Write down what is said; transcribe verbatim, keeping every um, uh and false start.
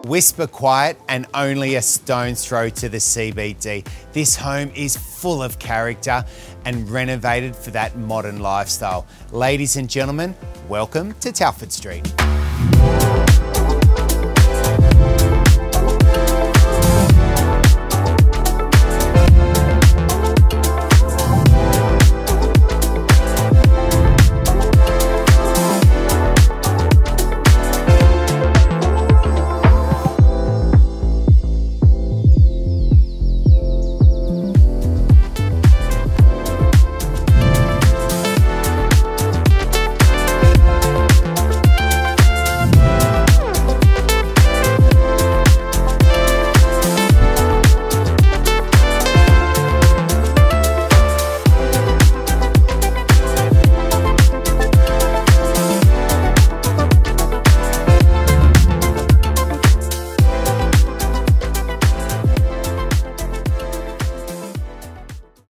Whisper quiet and only a stone's throw to the C B D. This home is full of character and renovated for that modern lifestyle. Ladies and gentlemen, welcome to Talfourd Street.